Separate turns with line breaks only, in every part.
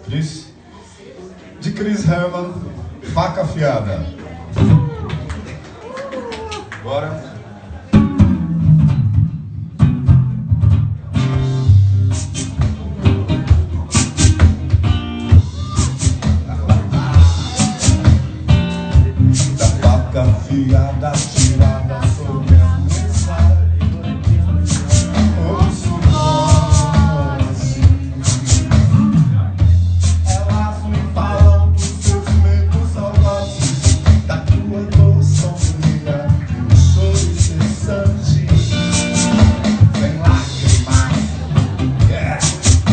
De Chris Herman, Faca Afiada. Bora. Da faca afiada tirada sobre a mesa, ouço voz. Elas me falam dos seus medos alvozes, da tua dor sombria, um choro incessante, sem lágrimas. Yeah.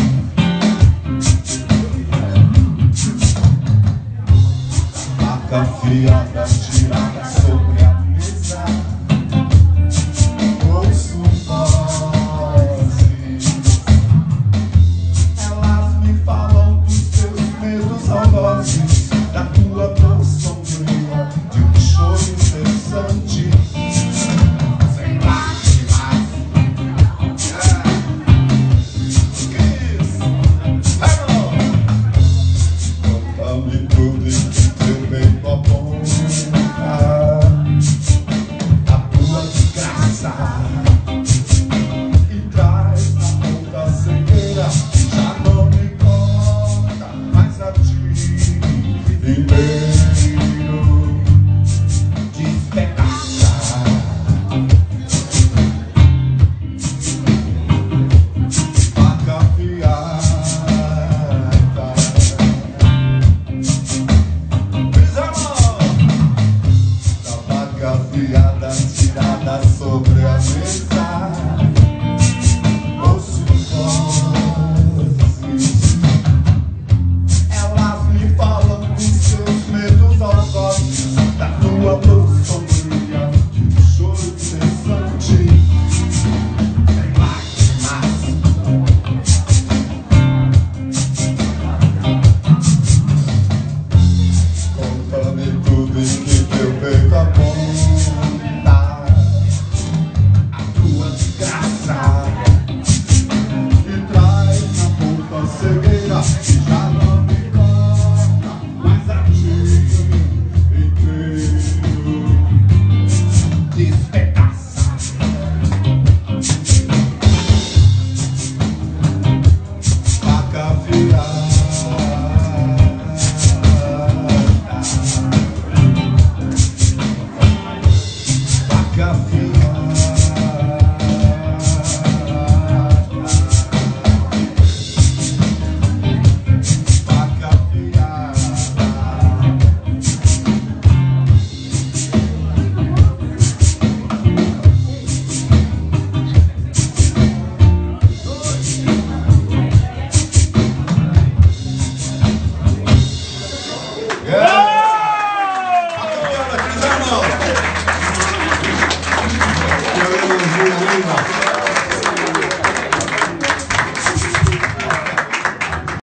Faca afiada tirada sobre a mesa, ouço vozes. Elas me falam dos teus medos alvozes, da tua dor sombria, de um choro incessante, sem lágrimas. Chris Herman, conta-me tudo e que teu bem aponta a tua desgraça e traz na ponta cegueira que já não me conta mais a ti, inteiro despedaça. Faca afiada, faca afiada tirada sobre a mesa, ouço vozes. Elas me falam dos seus medos alvozes, da tua dor sombria, de um choro incessante, sem lágrimas. Conta-me tudo e que teu peito aponta a tua desgraça e traz na ponta cegueira que já não me